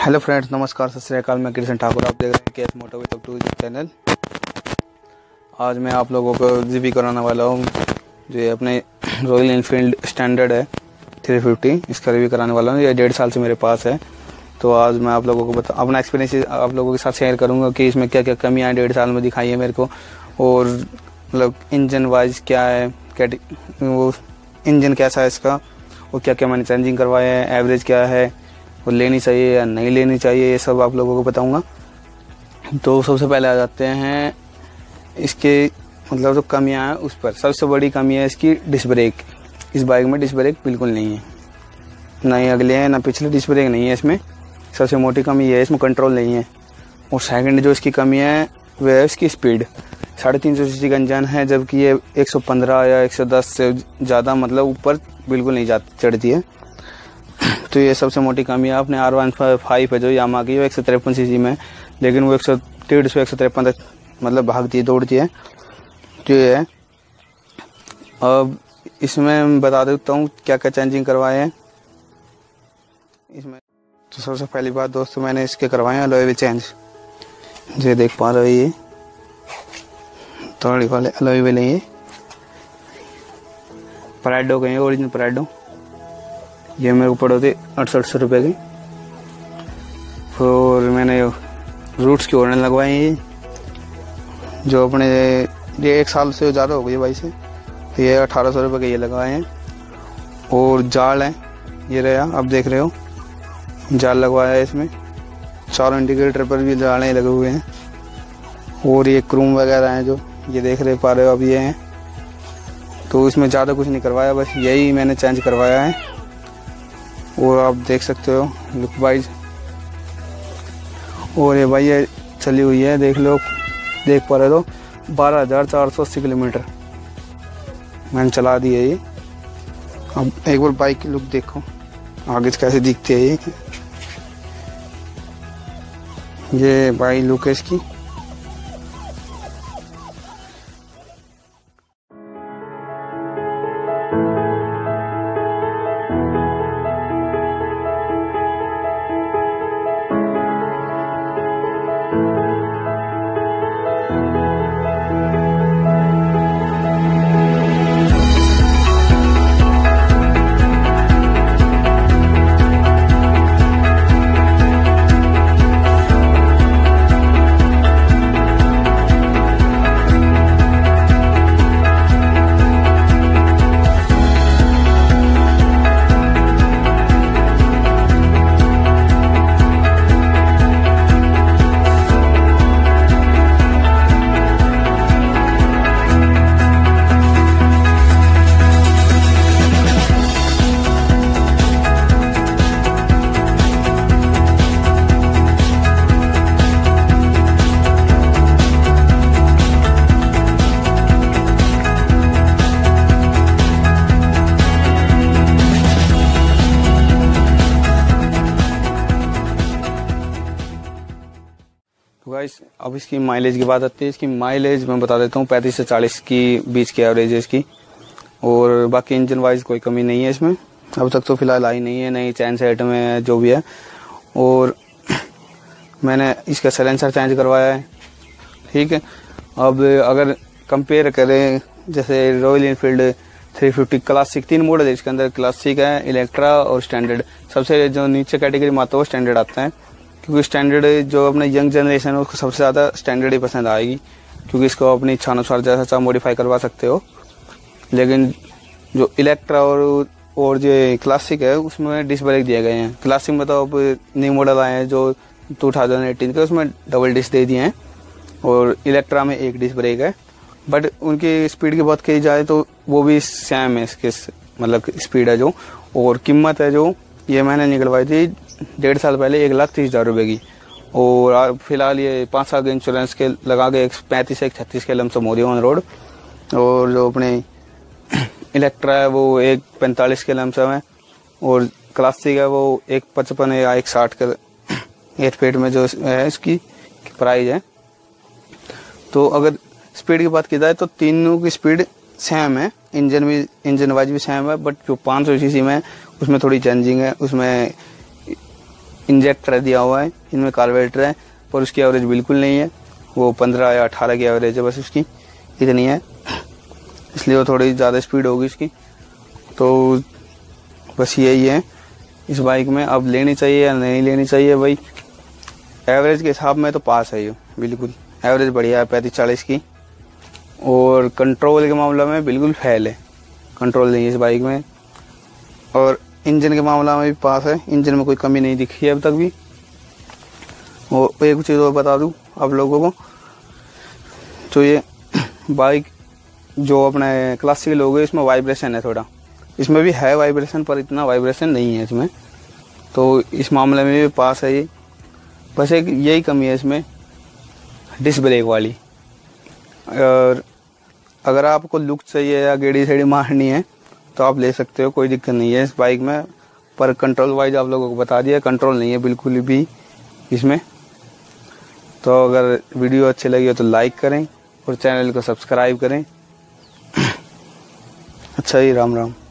Hello friends, नमस्कार, सत श्री अकाल। मैं कृष्ण ठाकुर, आप देख रहे हैं K S motor with two channel. आज मैं आप लोगों को रिव्यू कराने वाला हूँ जो अपने रॉयल एनफील्ड स्टैंडर्ड है 350, इसका रिव्यू कराने वाला हूँ। ये 1.5 साल से मेरे पास है। तो आज मैं आप लोगों को अपना एक्सपीरियंस आप लोगों के साथ शेयर करूँगा कि इसमें क्या क्या कमियाँ 1.5 साल में दिखाई है मेरे को, और मतलब इंजन वाइज क्या है, वो इंजन कैसा है इसका, और क्या क्या मैंने चेंजिंग करवाया है, एवरेज क्या है, वो लेनी चाहिए या नहीं लेनी चाहिए, ये सब आप लोगों को बताऊंगा। तो सबसे पहले आ जाते हैं इसके मतलब जो कमियां हैं उस पर। सबसे बड़ी कमी है इसकी डिस्क ब्रेक। इस बाइक में डिस्क ब्रेक बिल्कुल नहीं है, ना ही अगले हैं ना पिछले, डिस्क ब्रेक नहीं है इसमें। सबसे मोटी कमी ये है, इसमें कंट्रोल नहीं है। और सेकंड जो इसकी कमी है वह है इसकी स्पीड। 350 सीसी का इंजन है, जबकि ये 115 या 110 से ज़्यादा मतलब ऊपर बिल्कुल नहीं चढ़ती है। तो ये सबसे मोटी कमी है। अपने R15 है जो यामाहा की, वो 153 सीसी में, लेकिन वो 153 से 153 तक मतलब भागती है, दौड़ती है। तो ये है। अब इसमें बता देता हूँ क्या क्या चेंजिंग करवाए हैं इसमें। तो सबसे पहली बात दोस्तों, मैंने इसके करवाए हैं अलॉय व्हील चेंज। जो देख पा रहे हो, ये थोड़ी वाले अलॉय व्हील है, ये पराडो के, ओरिजिनल पराडो। ये मेरे को पड़े थे 6800 रुपये के। और मैंने रूट्स की ओरन लगवाई है, जो अपने ये 1 साल से ज़्यादा हो गई भाई से। तो ये 1800 रुपये के ये लगवाए हैं। और जाल है, ये रहा, आप देख रहे हो, जाल लगवाया है इसमें। चारों इंडिकेटर पर भी जालें लगे हुए हैं। और ये क्रूम वगैरह हैं जो ये देख रहे पा रहे हो, अब ये हैं। तो इसमें ज़्यादा कुछ नहीं करवाया, बस यही मैंने चेंज करवाया है। और आप देख सकते हो लुक वाइज। और ये भाई ये चली हुई है, देख लो, देख पा रहे हो, 12,480 किलोमीटर मैंने चला दी है ये। अब एक बार बाइक की लुक देखो आगे से कैसे दिखती है ये बाइक लुक है इसकी। तो गाइस, अब इसकी माइलेज की बात आती है। इसकी माइलेज मैं बता देता हूँ, 35 से 40 की बीच की एवरेज है इसकी। और बाकी इंजन वाइज कोई कमी नहीं है इसमें, अब तक तो फिलहाल आई नहीं है, नई चैन सेट में जो भी है। और मैंने इसका साइलेंसर चेंज करवाया है, ठीक है। अब अगर कंपेयर करें, जैसे रॉयल एनफील्ड 350 क्लासिक, 3 मॉडल है इसके अंदर, क्लासिक है, इलेक्ट्रा और स्टैंडर्ड। सबसे जो नीचे कैटेगरी में आता है वो स्टैंडर्ड आता है, क्योंकि स्टैंडर्ड जो अपने यंग जनरेशन है उसको सबसे ज़्यादा स्टैंडर्ड ही पसंद आएगी, क्योंकि इसको अपनी इच्छा अनुसार जैसा चाहे मॉडिफाई करवा सकते हो। लेकिन जो इलेक्ट्रा और जो क्लासिक है उसमें डिस्क ब्रेक दिए गए हैं। क्लासिक में तो अब न्यू मॉडल आए हैं जो 2018 के, उसमें डबल डिस्क दे दिए हैं। और इलेक्ट्रा में 1 डिस्क ब्रेक है, बट उनकी स्पीड की बात की जाए तो वो भी सेम है इसके, मतलब स्पीड है जो। और कीमत है जो ये मैंने निकलवाई थी 1.5 साल पहले 1,30,000 रुपये की। और फिलहाल ये 5 साल के इंश्योरेंस के लगा के 35 से 36 के लमसम हो रही है ऑन रोड। और जो अपने इलेक्ट्रा है वो 1,45 के लमसम है। और क्लासिक है वो 1,55 या 1,60 के 8 फीट में जो है इसकी प्राइस है। तो अगर स्पीड की बात की जाए तो तीनों की स्पीड सेम है, इंजन वाइज भी सेम है, बट जो 500 सीसी में उसमें थोड़ी चेंजिंग है। उसमें इंजेक्टर दिया हुआ है, इनमें कार्बोरेटर है, पर उसकी एवरेज बिल्कुल नहीं है। वो 15 या 18 की एवरेज है बस उसकी, इतनी है, इसलिए वो थोड़ी ज़्यादा स्पीड होगी इसकी। तो बस यही है इस बाइक में। अब लेनी चाहिए या नहीं लेनी चाहिए भाई, एवरेज के हिसाब में तो पास है ये, बिल्कुल एवरेज बढ़िया है 35-40 की। और कंट्रोल के मामले में बिल्कुल फेल है, कंट्रोल नहीं है इस बाइक में। और इंजन के मामला में भी पास है, इंजन में कोई कमी नहीं दिखी है अब तक भी। और एक चीज़ और बता दूं आप लोगों को, तो ये बाइक जो अपने क्लासिक लोग है, इसमें वाइब्रेशन है थोड़ा, इसमें भी है वाइब्रेशन, पर इतना वाइब्रेशन नहीं है इसमें, तो इस मामले में भी पास है ये। बस एक यही कमी है इसमें, डिस्क ब्रेक वाली। और अगर आपको लुक चाहिए या गेड़ी सेड़ी मारनी है तो आप ले सकते हो, कोई दिक्कत नहीं है इस बाइक में। पर कंट्रोल वाइज आप लोगों को बता दिया, कंट्रोल नहीं है बिल्कुल भी इसमें। तो अगर वीडियो अच्छी लगी हो तो लाइक करें और चैनल को सब्सक्राइब करें। अच्छा ही, राम राम।